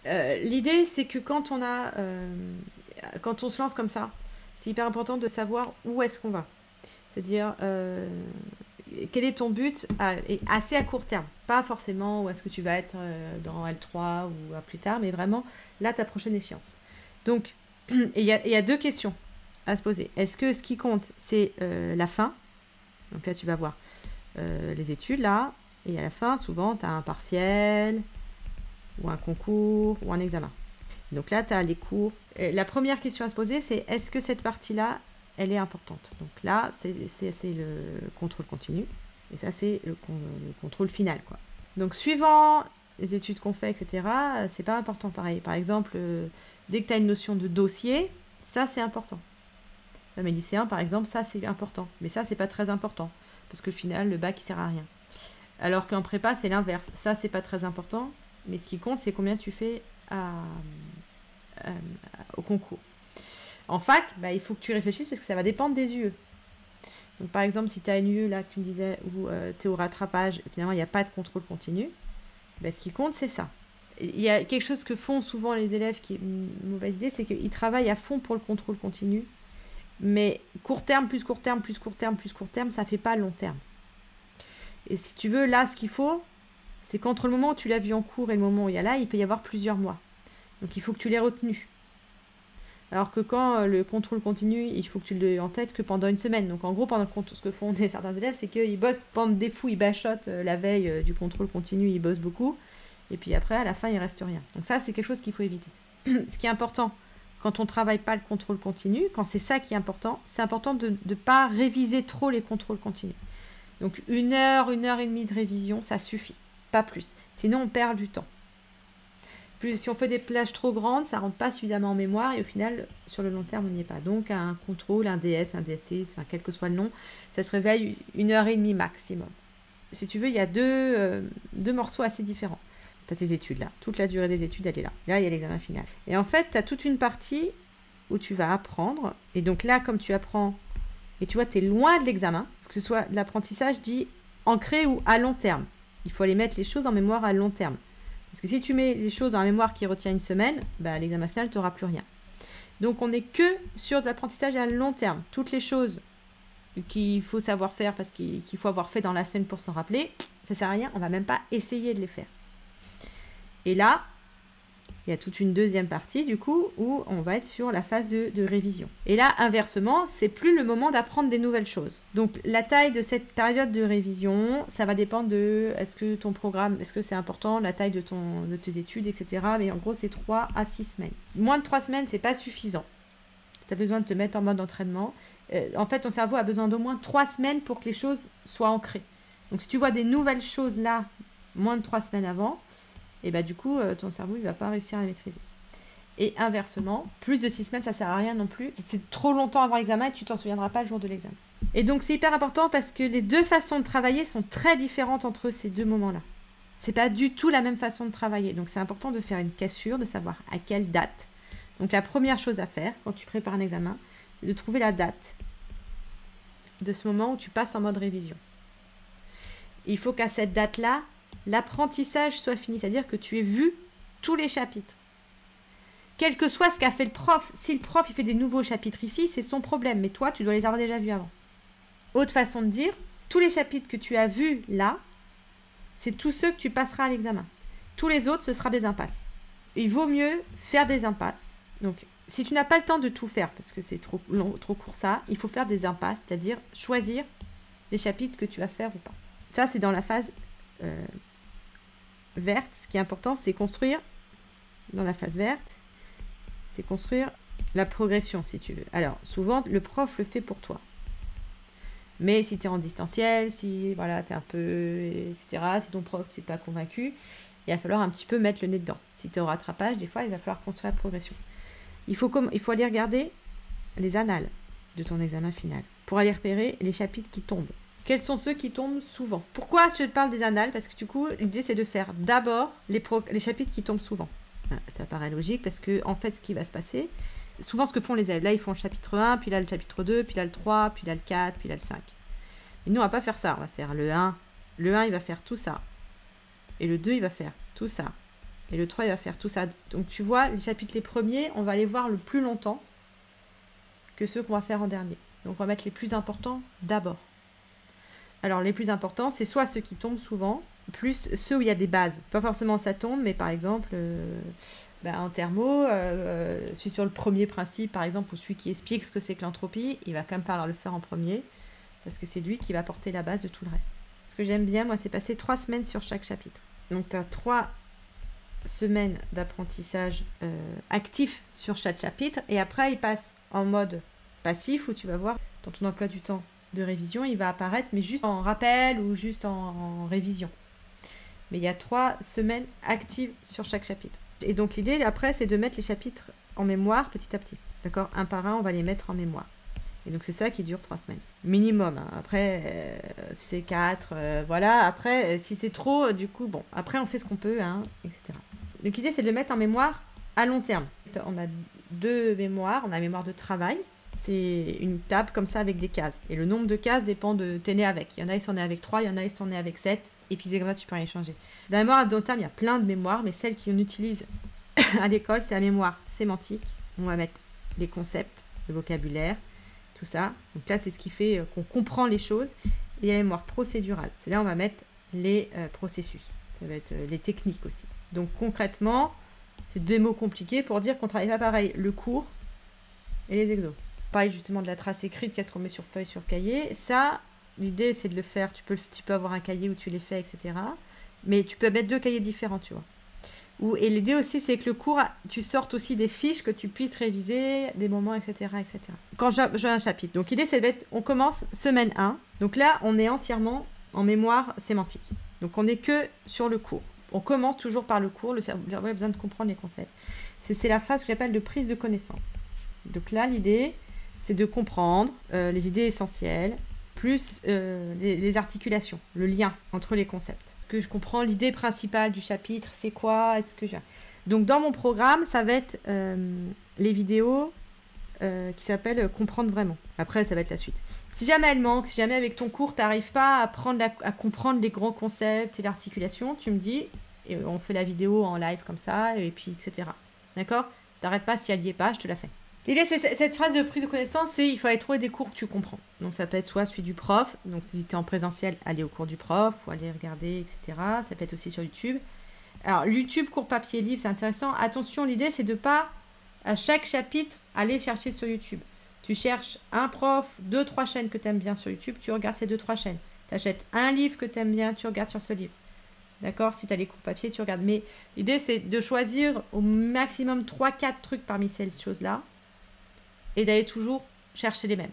L'idée, c'est que quand quand on se lance comme ça, c'est hyper important de savoir où est-ce qu'on va. C'est-à-dire, quel est ton but et assez à court terme. Pas forcément où est-ce que tu vas être dans L3 ou à plus tard, mais vraiment, là, ta prochaine échéance. Donc, il y a deux questions à se poser. Est-ce que ce qui compte, c'est la fin? Donc là, tu vas voir les études, là. Et à la fin, souvent, tu as un partiel, ou un concours, ou un examen. Donc là, tu as les cours. Et la première question à se poser, c'est est-ce que cette partie-là, elle est importante? Donc là, c'est le contrôle continu. Et ça, c'est le contrôle final, quoi. Donc, suivant les études qu'on fait, etc., c'est pas important pareil. Par exemple, dès que tu as une notion de dossier, ça, c'est important. Mes lycéens, par exemple, ça, c'est important. Mais ça, c'est pas très important. Parce que au final, le bac, il sert à rien. Alors qu'en prépa, c'est l'inverse. Ça, c'est pas très important. Mais ce qui compte, c'est combien tu fais au concours. En fac, bah, il faut que tu réfléchisses parce que ça va dépendre des UE. Donc, par exemple, si tu as une UE, là, que tu me disais, où tu es au rattrapage, finalement, il n'y a pas de contrôle continu, bah, ce qui compte, c'est ça. Il y a quelque chose que font souvent les élèves qui est une mauvaise idée, c'est qu'ils travaillent à fond pour le contrôle continu, mais court terme, plus court terme, plus court terme, plus court terme, ça ne fait pas long terme. Et si tu veux, là, ce qu'il faut, c'est qu'entre le moment où tu l'as vu en cours et le moment où il y a là, il peut y avoir plusieurs mois. Donc, il faut que tu l'aies retenu. Alors que quand le contrôle continue, il faut que tu l'aies en tête que pendant une semaine. Donc, en gros, pendant ce que font certains élèves, c'est qu'ils bossent pendant des fous, ils bachotent la veille du contrôle continu, ils bossent beaucoup. Et puis après, à la fin, il ne reste rien. Donc ça, c'est quelque chose qu'il faut éviter. Ce qui est important, quand on ne travaille pas le contrôle continu, quand c'est ça qui est important, c'est important de ne pas réviser trop les contrôles continus. Donc 1 heure, 1 heure et demie de révision, ça suffit. Pas plus. Sinon, on perd du temps. Plus, si on fait des plages trop grandes, ça ne rentre pas suffisamment en mémoire et au final, sur le long terme, on n'y est pas. Donc un contrôle, un DS, un DST, enfin, quel que soit le nom, ça se réveille 1 heure et demie maximum. Si tu veux, il y a deux morceaux assez différents. Tu as tes études là. Toute la durée des études, elle est là. Là, il y a l'examen final. Et en fait, tu as toute une partie où tu vas apprendre. Et donc là, comme tu apprends, et tu vois, tu es loin de l'examen, que ce soit de l'apprentissage dit ancré ou à long terme. Il faut aller mettre les choses en mémoire à long terme. Parce que si tu mets les choses dans la mémoire qui retient une semaine, bah, l'examen final, tu n'auras plus rien. Donc, on n'est que sur de l'apprentissage à long terme. Toutes les choses qu'il faut savoir faire parce qu'il faut avoir fait dans la semaine pour s'en rappeler, ça ne sert à rien. On ne va même pas essayer de les faire. Et là, il y a toute une deuxième partie, du coup, où on va être sur la phase de révision. Et là, inversement, c'est plus le moment d'apprendre des nouvelles choses. Donc, la taille de cette période de révision, ça va dépendre de est-ce que ton programme, est-ce que c'est important, la taille de tes études, etc. Mais en gros, c'est 3 à 6 semaines. Moins de 3 semaines, c'est pas suffisant. Tu as besoin de te mettre en mode entraînement. En fait, ton cerveau a besoin d'au moins 3 semaines pour que les choses soient ancrées. Donc, si tu vois des nouvelles choses là, moins de 3 semaines avant, et bah du coup, ton cerveau, il va pas réussir à les maîtriser. Et inversement, plus de 6 semaines, ça sert à rien non plus. C'est trop longtemps avant l'examen et tu t'en souviendras pas le jour de l'examen. Et donc, c'est hyper important parce que les deux façons de travailler sont très différentes entre ces deux moments-là. C'est pas du tout la même façon de travailler. Donc, c'est important de faire une cassure, de savoir à quelle date. Donc, la première chose à faire quand tu prépares un examen, c'est de trouver la date de ce moment où tu passes en mode révision. Il faut qu'à cette date-là, l'apprentissage soit fini, c'est-à-dire que tu aies vu tous les chapitres. Quel que soit ce qu'a fait le prof, si le prof il fait des nouveaux chapitres ici, c'est son problème, mais toi, tu dois les avoir déjà vus avant. Autre façon de dire, tous les chapitres que tu as vus là, c'est tous ceux que tu passeras à l'examen. Tous les autres, ce sera des impasses. Il vaut mieux faire des impasses. Donc, si tu n'as pas le temps de tout faire, parce que c'est trop court ça, il faut faire des impasses, c'est-à-dire choisir les chapitres que tu vas faire ou pas. Ça, c'est dans la phase verte. Ce qui est important, c'est construire, dans la phase verte, c'est construire la progression, si tu veux. Alors, souvent, le prof le fait pour toi. Mais si tu es en distanciel, si voilà, tu es un peu, etc., si ton prof, tu n'es pas convaincu, il va falloir un petit peu mettre le nez dedans. Si tu es au rattrapage, des fois, il va falloir construire la progression. Il faut aller regarder les annales de ton examen final pour aller repérer les chapitres qui tombent. Quels sont ceux qui tombent souvent? Pourquoi je te parle des annales? Parce que du coup, l'idée, c'est de faire d'abord les chapitres qui tombent souvent. Ça paraît logique parce que, en fait, ce qui va se passer, souvent ce que font les élèves, là, ils font le chapitre 1, puis là, le chapitre 2, puis là, le 3, puis là, le 4, puis là, le 5. Et nous, on va pas faire ça. On va faire le 1. Le 1, il va faire tout ça. Et le 2, il va faire tout ça. Et le 3, il va faire tout ça. Donc tu vois, les chapitres les premiers, on va les voir le plus longtemps que ceux qu'on va faire en dernier. Donc on va mettre les plus importants d'abord. Alors les plus importants, c'est soit ceux qui tombent souvent, plus ceux où il y a des bases. Pas forcément ça tombe, mais par exemple, en thermo, celui sur le premier principe, par exemple, ou celui qui explique ce que c'est que l'entropie, il va quand même falloir le faire en premier, parce que c'est lui qui va porter la base de tout le reste. Ce que j'aime bien, moi, c'est passer 3 semaines sur chaque chapitre. Donc tu as 3 semaines d'apprentissage actif sur chaque chapitre, et après il passe en mode passif, où tu vas voir dans ton emploi du temps de révision, il va apparaître, mais juste en rappel ou juste en révision. Mais il y a 3 semaines actives sur chaque chapitre. Et donc l'idée après, c'est de mettre les chapitres en mémoire petit à petit. D'accord? Un par un, on va les mettre en mémoire. Et donc c'est ça qui dure 3 semaines. Minimum. Hein. Après, si c'est 4, voilà. Après, si c'est trop, du coup, bon. Après, on fait ce qu'on peut, hein, etc. Donc l'idée, c'est de le mettre en mémoire à long terme. On a 2 mémoires. On a la mémoire de travail. C'est une table comme ça avec des cases. Et le nombre de cases dépend de t'es né avec. Il y en a, ils sont nés avec 3, il y en a, ils sont nés avec 7. Et puis c'est comme ça, tu peux rien changer. Dans la mémoire à long terme, il y a plein de mémoires, mais celle qu'on utilise à l'école, c'est la mémoire sémantique. On va mettre les concepts, le vocabulaire, tout ça. Donc là, c'est ce qui fait qu'on comprend les choses. Et il y a la mémoire procédurale. C'est là où on va mettre les processus. Ça va être les techniques aussi. Donc concrètement, c'est 2 mots compliqués pour dire qu'on travaille pas pareil le cours et les exos. Pareil justement de la trace écrite, qu'est-ce qu'on met sur feuille, sur cahier. Ça, l'idée c'est de le faire. Tu peux avoir un cahier où tu les fais, etc. Mais tu peux mettre 2 cahiers différents, tu vois. Et l'idée aussi, c'est que le cours, tu sortes aussi des fiches que tu puisses réviser, des moments, etc. etc. Quand j'ai un chapitre. Donc l'idée, c'est d'être, on commence semaine 1. Donc là, on est entièrement en mémoire sémantique. Donc on n'est que sur le cours. On commence toujours par le cours. Le cerveau a besoin de comprendre les concepts. C'est la phase que j'appelle de prise de connaissance. Donc là, l'idée, c'est de comprendre les idées essentielles, plus les articulations, le lien entre les concepts. Est-ce que je comprends l'idée principale du chapitre? C'est quoi? Donc dans mon programme, ça va être les vidéos qui s'appellent Comprendre vraiment. Après, ça va être la suite. Si jamais elle manque, si jamais avec ton cours, tu n'arrives pas à comprendre les grands concepts et l'articulation, tu me dis, et on fait la vidéo en live comme ça, et puis etc. D'accord? T'arrêtes pas, si elle n'y est pas, je te la fais. L'idée, c'est cette phase de prise de connaissance, c'est il faut aller trouver des cours que tu comprends. Donc ça peut être soit celui du prof, donc si tu es en présentiel, aller au cours du prof, ou aller regarder, etc. Ça peut être aussi sur YouTube. Alors YouTube, cours papier, livre, c'est intéressant. Attention, l'idée, c'est de pas, à chaque chapitre, aller chercher sur YouTube. Tu cherches un prof, 2-3 chaînes que tu aimes bien sur YouTube, tu regardes ces 2-3 chaînes. Tu achètes un livre que tu aimes bien, tu regardes sur ce livre. D'accord? Si tu as les cours papier, tu regardes. Mais l'idée, c'est de choisir au maximum 3-4 trucs parmi ces choses-là et d'aller toujours chercher les mêmes.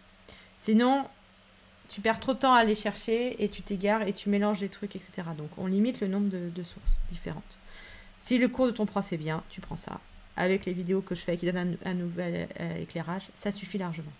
Sinon, tu perds trop de temps à aller chercher et tu t'égares et tu mélanges les trucs, etc. Donc, on limite le nombre de sources différentes. Si le cours de ton prof est bien, tu prends ça. Avec les vidéos que je fais qui donnent un nouvel éclairage, ça suffit largement.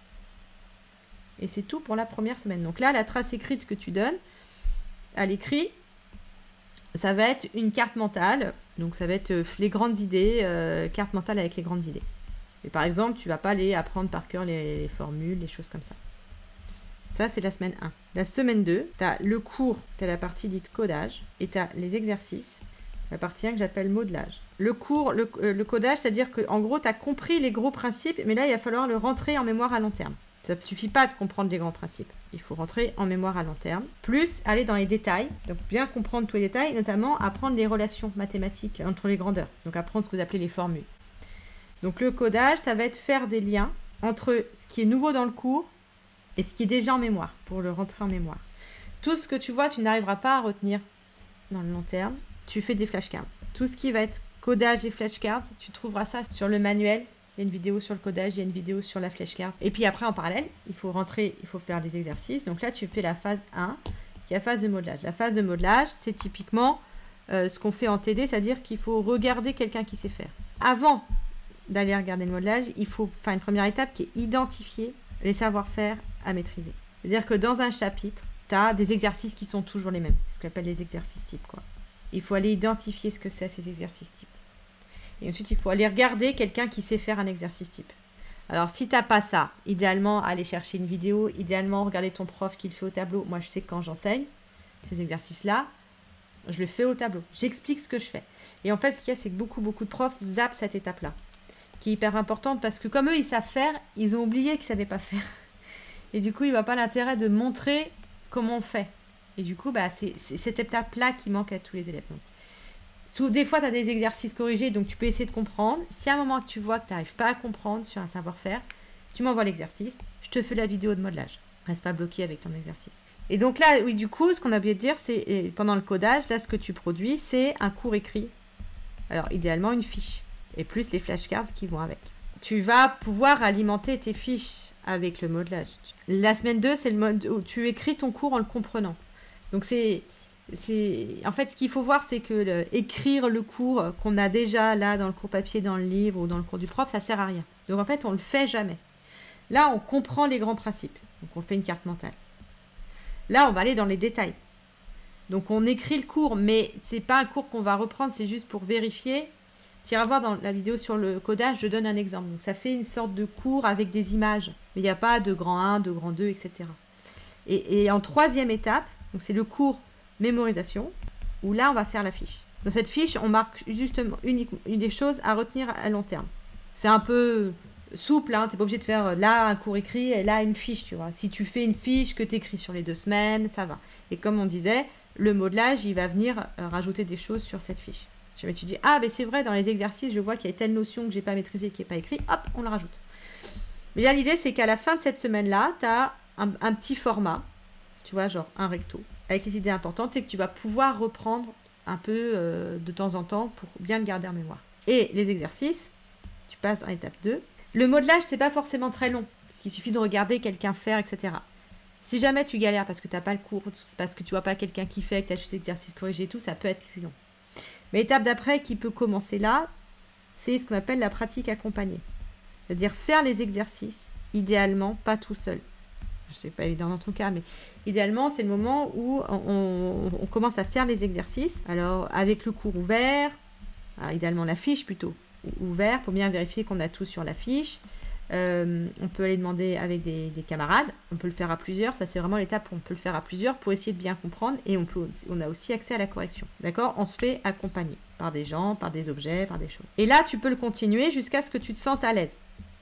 Et c'est tout pour la première semaine. Donc là, la trace écrite que tu donnes à l'écrit, ça va être une carte mentale. Donc ça va être les grandes idées, carte mentale avec les grandes idées. Et par exemple, tu ne vas pas aller apprendre par cœur les formules, les choses comme ça. Ça, c'est la semaine 1. La semaine 2, tu as le cours, tu as la partie dite codage, et tu as les exercices, la partie 1 que j'appelle modelage. Le cours, le codage, c'est-à-dire qu'en gros, tu as compris les gros principes, mais là, il va falloir le rentrer en mémoire à long terme. Ça ne suffit pas de comprendre les grands principes. Il faut rentrer en mémoire à long terme. Plus aller dans les détails. Donc bien comprendre tous les détails, notamment apprendre les relations mathématiques entre les grandeurs. Donc apprendre ce que vous appelez les formules. Donc le codage, ça va être faire des liens entre ce qui est nouveau dans le cours et ce qui est déjà en mémoire, pour le rentrer en mémoire. Tout ce que tu vois, tu n'arriveras pas à retenir dans le long terme. Tu fais des flashcards. Tout ce qui va être codage et flashcards, tu trouveras ça sur le manuel. Il y a une vidéo sur le codage, il y a une vidéo sur la flashcard. Et puis après, en parallèle, il faut faire les exercices. Donc là, tu fais la phase 1, qui est la phase de modelage. La phase de modelage, c'est typiquement ce qu'on fait en TD, c'est-à-dire qu'il faut regarder quelqu'un qui sait faire. Avant d'aller regarder le modelage, il faut faire une première étape qui est identifier les savoir-faire à maîtriser. C'est-à-dire que dans un chapitre, tu as des exercices qui sont toujours les mêmes. C'est ce qu'on appelle les exercices types, quoi. Il faut aller identifier ce que c'est ces exercices types. Et ensuite, il faut aller regarder quelqu'un qui sait faire un exercice type. Alors, si tu n'as pas ça, idéalement, aller chercher une vidéo, idéalement, regarder ton prof qui le fait au tableau. Moi, je sais que quand j'enseigne ces exercices-là, je le fais au tableau. J'explique ce que je fais. Et en fait, ce qu'il y a, c'est que beaucoup de profs zappent cette étape-là, qui est hyper importante parce que comme eux, ils savent faire, ils ont oublié qu'ils ne savaient pas faire. Et du coup, il ne voit pas l'intérêt de montrer comment on fait. Et du coup, bah, c'est cette étape-là qui manque à tous les élèves. Donc, des fois, tu as des exercices corrigés, donc tu peux essayer de comprendre. Si à un moment, tu vois que tu n'arrives pas à comprendre sur un savoir-faire, tu m'envoies l'exercice, je te fais la vidéo de modelage. Reste pas bloqué avec ton exercice. Et donc là, oui, du coup, ce qu'on a oublié de dire, c'est pendant le codage, là, ce que tu produis, c'est un cours écrit. Alors, idéalement, une fiche. Et plus les flashcards qui vont avec. Tu vas pouvoir alimenter tes fiches avec le modelage. La semaine 2, c'est le mode où tu écris ton cours en le comprenant. Donc, en fait, ce qu'il faut voir, c'est que écrire le cours qu'on a déjà là dans le cours papier, dans le livre ou dans le cours du prof, ça sert à rien. Donc, en fait, on le fait jamais. Là, on comprend les grands principes. Donc, on fait une carte mentale. Là, on va aller dans les détails. Donc, on écrit le cours, mais c'est pas un cours qu'on va reprendre, c'est juste pour vérifier. Tu iras voir dans la vidéo sur le codage, je donne un exemple. Donc, ça fait une sorte de cours avec des images. Mais il n'y a pas de grand 1, de grand 2, etc. Et en troisième étape, donc c'est le cours mémorisation, où là, on va faire la fiche. Dans cette fiche, on marque justement une des choses à retenir à long terme. C'est un peu souple, hein, tu n'es pas obligé de faire là un cours écrit et là une fiche, tu vois. Si tu fais une fiche que tu écris sur les 2 semaines, ça va. Et comme on disait, le modelage, il va venir rajouter des choses sur cette fiche. Si jamais tu dis, ah, ben c'est vrai, dans les exercices, je vois qu'il y a telle notion que je n'ai pas maîtrisée, qui n'est pas écrite, hop, on le rajoute. Mais là, l'idée, c'est qu'à la fin de cette semaine-là, tu as un petit format, tu vois, genre un recto, avec les idées importantes et que tu vas pouvoir reprendre un peu de temps en temps pour bien le garder en mémoire. Et les exercices, tu passes en étape 2. Le modelage, c'est pas forcément très long, parce qu'il suffit de regarder quelqu'un faire, etc. Si jamais tu galères parce que tu n'as pas le cours, parce que tu vois pas quelqu'un qui fait, que tu as juste exercices corrigés et tout, ça peut être plus long. Mais l'étape d'après qui peut commencer là, c'est ce qu'on appelle la pratique accompagnée. C'est-à-dire faire les exercices, idéalement, pas tout seul. C'est pas évident dans ton cas, mais idéalement, c'est le moment où on commence à faire les exercices. Alors, avec le cours ouvert, alors, idéalement la fiche plutôt, ouvert pour bien vérifier qu'on a tout sur la fiche. On peut aller demander avec des camarades, on peut le faire à plusieurs, ça c'est vraiment l'étape où on peut le faire à plusieurs pour essayer de bien comprendre et on a aussi accès à la correction. D'accord? On se fait accompagner par des gens, par des objets, par des choses. Et là, tu peux le continuer jusqu'à ce que tu te sentes à l'aise.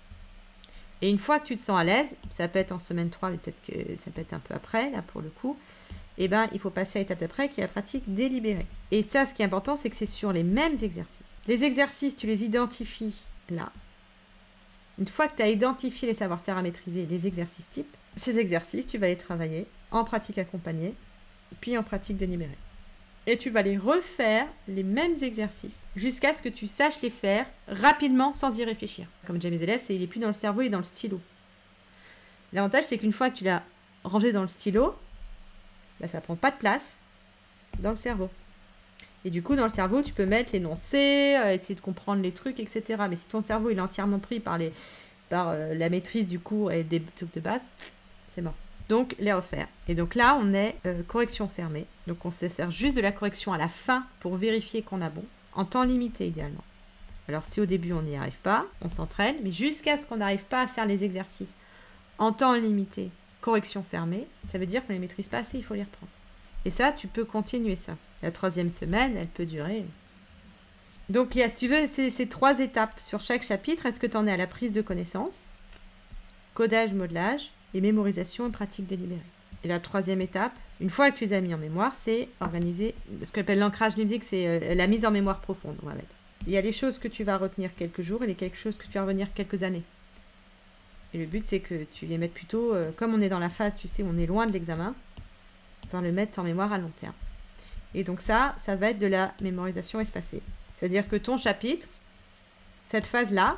Et une fois que tu te sens à l'aise, ça peut être en semaine 3, mais peut-être que ça peut être un peu après, là pour le coup, eh ben, il faut passer à l'étape d'après qui est la pratique délibérée. Et ça, ce qui est important, c'est que c'est sur les mêmes exercices. Les exercices, tu les identifies là. Une fois que tu as identifié les savoir-faire à maîtriser, les exercices types, ces exercices, tu vas les travailler en pratique accompagnée, puis en pratique délibérée. Et tu vas les refaire, les mêmes exercices, jusqu'à ce que tu saches les faire rapidement sans y réfléchir. Comme j'ai mes élèves, il n'est plus dans le cerveau, il est dans le stylo. L'avantage, c'est qu'une fois que tu l'as rangé dans le stylo, bah, ça ne prend pas de place dans le cerveau. Et du coup, dans le cerveau, tu peux mettre l'énoncé, essayer de comprendre les trucs, etc. Mais si ton cerveau il est entièrement pris par la maîtrise du cours et des trucs de base, c'est mort. Donc, les refaire. Et donc là, on est correction fermée. Donc, on se sert juste de la correction à la fin pour vérifier qu'on a bon, en temps limité idéalement. Alors, si au début, on n'y arrive pas, on s'entraîne, mais jusqu'à ce qu'on n'arrive pas à faire les exercices en temps limité, correction fermée, ça veut dire qu'on ne les maîtrise pas assez, il faut les reprendre. Et ça, tu peux continuer ça. La 3e semaine, elle peut durer. Donc, il y a, si tu veux, ces 3 étapes sur chaque chapitre. Est-ce que tu en es à la prise de connaissance, codage, modelage, et mémorisation et pratique délibérée. Et la 3e étape, une fois que tu les as mis en mémoire, c'est organiser ce qu'on appelle l'ancrage musique, c'est la mise en mémoire profonde, on va mettre. Il y a les choses que tu vas retenir quelques jours et les quelque chose que tu vas retenir quelques années. Et le but, c'est que tu les mettes plutôt, comme on est dans la phase, tu sais, où on est loin de l'examen, pouvoir le mettre en mémoire à long terme. Et donc ça va être de la mémorisation espacée. C'est-à-dire que ton chapitre, cette phase-là,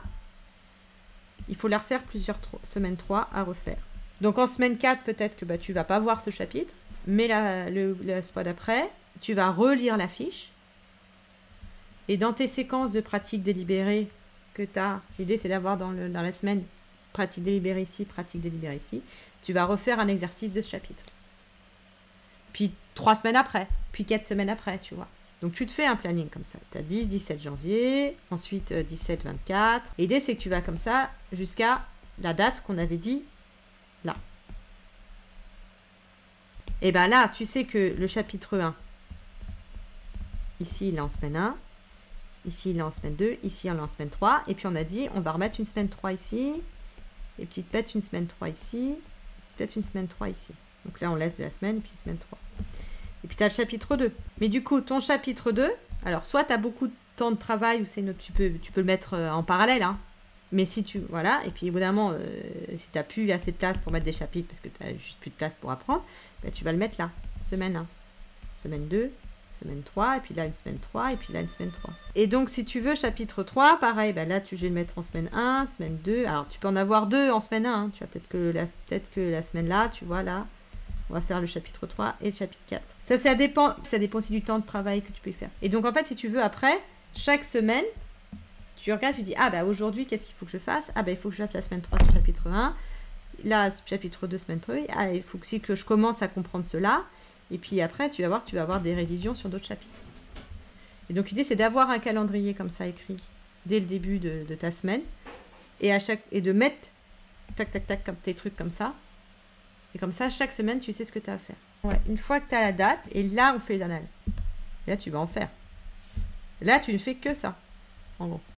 il faut la refaire plusieurs semaines 3 à refaire. Donc en semaine 4, peut-être que tu ne vas pas voir ce chapitre, mais la fois d'après, tu vas relire la fiche. Et dans tes séquences de pratique délibérée que tu as, l'idée c'est d'avoir dans la semaine pratique délibérée ici, pratique délibérée ici, tu vas refaire un exercice de ce chapitre. Puis 3 semaines après, puis 4 semaines après, tu vois. Donc tu te fais un planning comme ça. Tu as 10-17 janvier, ensuite 17-24. Et l'idée c'est que tu vas comme ça jusqu'à la date qu'on avait dit là. Et bien là, tu sais que le chapitre 1, ici il est en semaine 1. Ici, il est en semaine 2. Ici, on est en semaine 3. Et puis, on a dit, on va remettre une semaine 3 ici. Et puis, peut-être une semaine 3 ici. Peut-être une semaine 3 ici. Donc là, on laisse de la semaine, et puis semaine 3. Et puis, tu as le chapitre 2. Mais du coup, ton chapitre 2, alors, soit tu as beaucoup de temps de travail, ou c'est une autre, tu peux le mettre en parallèle, hein. Mais si tu... Voilà. Et puis, évidemment, si tu n'as plus assez de place pour mettre des chapitres, parce que tu n'as juste plus de place pour apprendre, ben, tu vas le mettre là. Semaine 1. Semaine 2. Semaine 3, et puis là une semaine 3, et puis là une semaine 3. Et donc, si tu veux, chapitre 3, pareil, ben là, tu vas le mettre en semaine 1, semaine 2. Alors, tu peux en avoir 2 en semaine 1. Hein. Tu vois, peut-être que la semaine là, tu vois, là, on va faire le chapitre 3 et le chapitre 4. Ça dépend aussi du temps de travail que tu peux faire. Et donc, en fait, si tu veux, après, chaque semaine, tu regardes, tu dis, ah, bah, aujourd'hui, qu'est-ce qu'il faut que je fasse? Ah, bah, il faut que je fasse la semaine 3 sur chapitre 1. Là, chapitre 2, semaine 3. Ah, il faut aussi que je commence à comprendre cela. Et puis après, tu vas voir que tu vas avoir des révisions sur d'autres chapitres. Et donc, l'idée, c'est d'avoir un calendrier comme ça écrit dès le début de ta semaine. Et de mettre, tac, tac, tac, comme tes trucs comme ça. Et comme ça, chaque semaine, tu sais ce que tu as à faire. Ouais, une fois que tu as la date, et là, on fait les annales. Et là, tu vas en faire. Là, tu ne fais que ça, en gros.